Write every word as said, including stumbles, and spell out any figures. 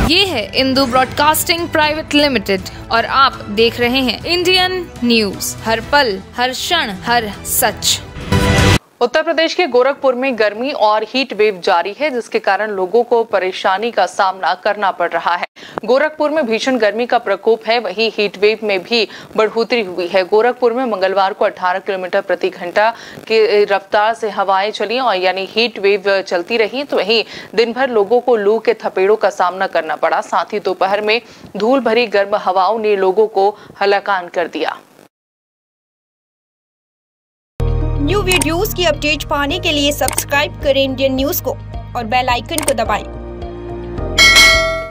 ये है Indu broadcasting private limited और आप देख रहे हैं इंडियन न्यूज, हर पल, हर क्षण, हर सच। उत्तर प्रदेश के गोरखपुर में गर्मी और हीट वेव जारी है, जिसके कारण लोगों को परेशानी का सामना करना पड़ रहा है। गोरखपुर में भीषण गर्मी का प्रकोप है, वहीं हीट वेव में भी बढ़ोतरी हुई है। गोरखपुर में मंगलवार को अठारह किलोमीटर प्रति घंटा की रफ्तार से हवाएं चली और यानी हीट वेव चलती रही, तो वहीं दिन भर लोगों को लू के थपेड़ों का सामना करना पड़ा। साथ ही दोपहर में धूल भरी गर्म हवाओं ने लोगों को हलाकान कर दिया। न्यू वीडियोस की अपडेट पाने के लिए सब्सक्राइब करें इंडियन न्यूज को और बेल आइकन को दबाएं।